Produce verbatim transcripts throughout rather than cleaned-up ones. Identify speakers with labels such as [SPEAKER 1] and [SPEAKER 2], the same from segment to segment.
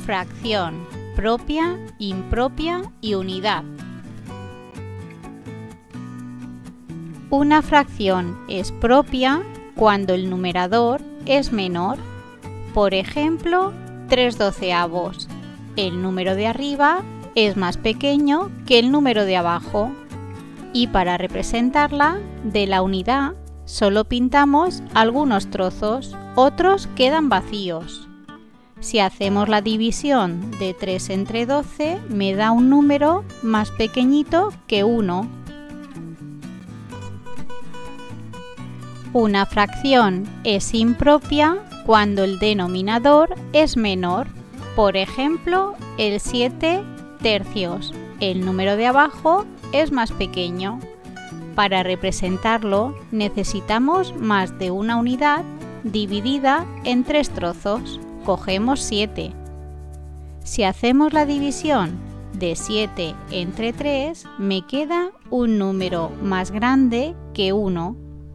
[SPEAKER 1] Fracción propia, impropia y unidad. Una fracción es propia cuando el numerador es menor. Por ejemplo, tres doceavos. El número de arriba es más pequeño que el número de abajo. Y para representarla, de la unidad solo pintamos algunos trozos, otros quedan vacíos. Si hacemos la división de tres entre doce, me da un número más pequeñito que uno. Una fracción es impropia cuando el denominador es menor. Por ejemplo, el siete tercios. El número de abajo es más pequeño. Para representarlo necesitamos más de una unidad dividida en tres trozos. Cogemos siete. Si hacemos la división de siete entre tres, me queda un número más grande que uno.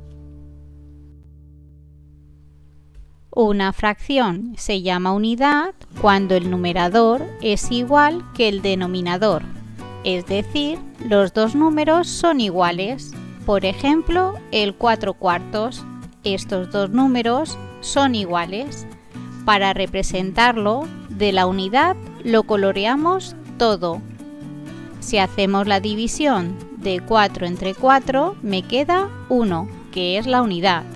[SPEAKER 1] Una fracción se llama unidad cuando el numerador es igual que el denominador, es decir, los dos números son iguales. Por ejemplo, el cuatro cuartos. Estos dos números son iguales. Para representarlo, de la unidad lo coloreamos todo. Si hacemos la división de cuatro entre cuatro, me queda uno, que es la unidad.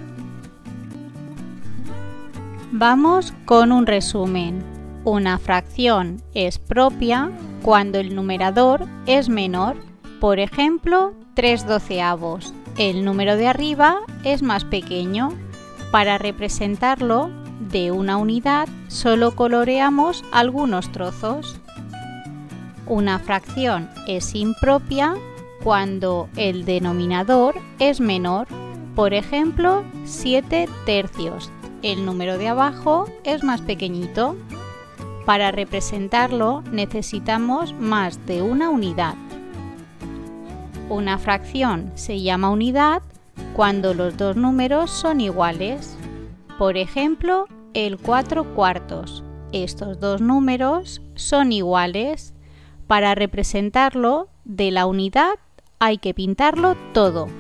[SPEAKER 1] Vamos con un resumen. Una fracción es propia cuando el numerador es menor. Por ejemplo, tres doceavos. El número de arriba es más pequeño. Para representarlo, de una unidad solo coloreamos algunos trozos. Una fracción es impropia cuando el denominador es menor. Por ejemplo, siete tercios. El número de abajo es más pequeñito. Para representarlo necesitamos más de una unidad. Una fracción se llama unidad cuando los dos números son iguales. Por ejemplo, el cuatro cuartos. Estos dos números son iguales. Para representarlo, de la unidad hay que pintarlo todo.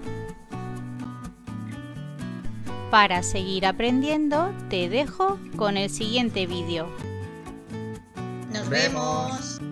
[SPEAKER 1] Para seguir aprendiendo, te dejo con el siguiente vídeo.
[SPEAKER 2] ¡Nos vemos!